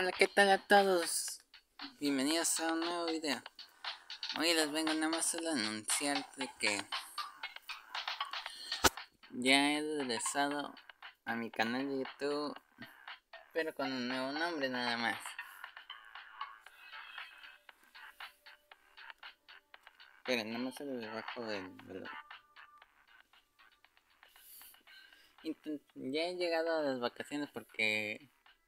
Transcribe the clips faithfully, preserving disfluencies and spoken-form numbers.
Hola, ¿qué tal a todos? Bienvenidos a un nuevo video. Hoy les vengo nada más a anunciar de que ya he regresado a mi canal de YouTube, pero con un nuevo nombre nada más. Pero nada más el debajo del del- Intent- Ya he llegado a las vacaciones porque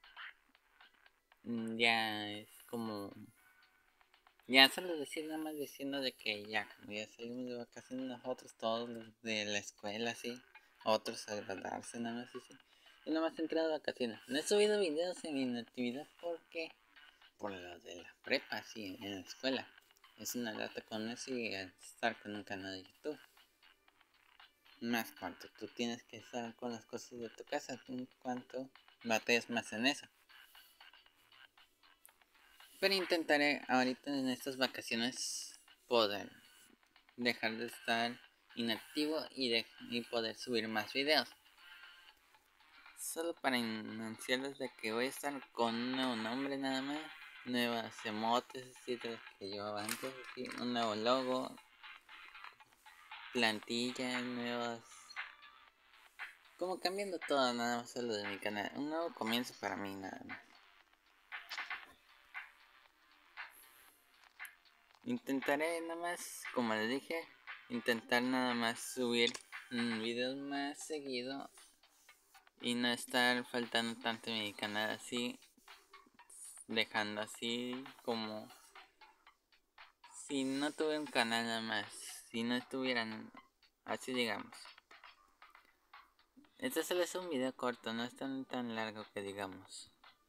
mm, ya es como... Ya solo decir nada más diciendo de que ya, como ya salimos de vacaciones nosotros todos los de la escuela así, otros a graduarse nada más así. Yo nada más he entrado de vacaciones. No he subido videos en inactividad porque por lo de la prepa así en la escuela. Es una lata con eso y estar con un canal de YouTube. Más cuanto tú tienes que estar con las cosas de tu casa, tú cuánto bateas más en eso. Pero intentaré ahorita en estas vacaciones poder dejar de estar inactivo y, de, y poder subir más videos. Solo para anunciarles de que voy a estar con un nuevo nombre nada más, nuevas emotes así de las que llevaba antes, así, un nuevo logo, plantilla, nuevas, como cambiando todo nada más solo de mi canal, un nuevo comienzo para mí nada más. Intentaré nada más, como les dije, intentar nada más subir mm, videos más seguido y no estar faltando tanto en mi canal así, dejando así como si no tuve un canal nada más, si no estuvieran así digamos. Este solo es un video corto, no es tan, tan largo que digamos.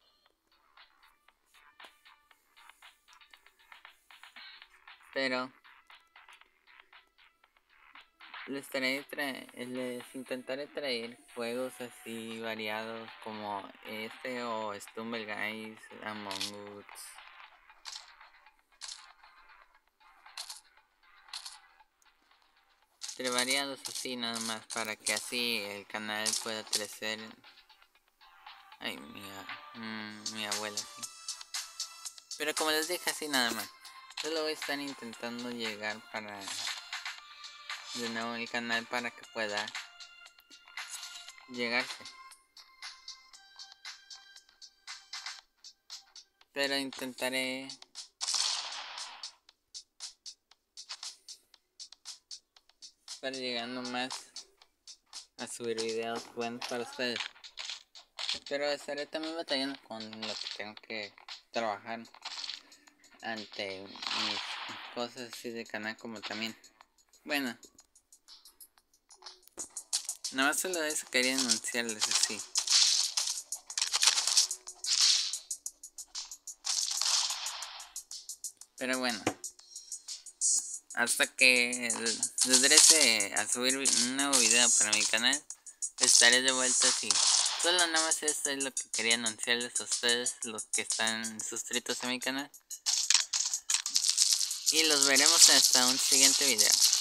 Pero les, traeré, tra les intentaré traer juegos así variados como este o Stumble Guys, Among Us. Entre variados así nada más para que así el canal pueda crecer. Ay, mi, mmm, mi abuela sí. Pero como les dije así nada más. Solo voy a estar intentando llegar para de nuevo el canal para que pueda llegarse. Pero intentaré estar llegando más a subir videos buenos para ustedes. Pero estaré también batallando con lo que tengo que trabajar ante mis cosas así de canal como también. Bueno, nada más solo eso quería anunciarles así. Pero bueno, hasta que regrese a subir un nuevo video para mi canal, estaré de vuelta así. Solo nada más esto es lo que quería anunciarles a ustedes, los que están suscritos a mi canal. Y los veremos hasta un siguiente video.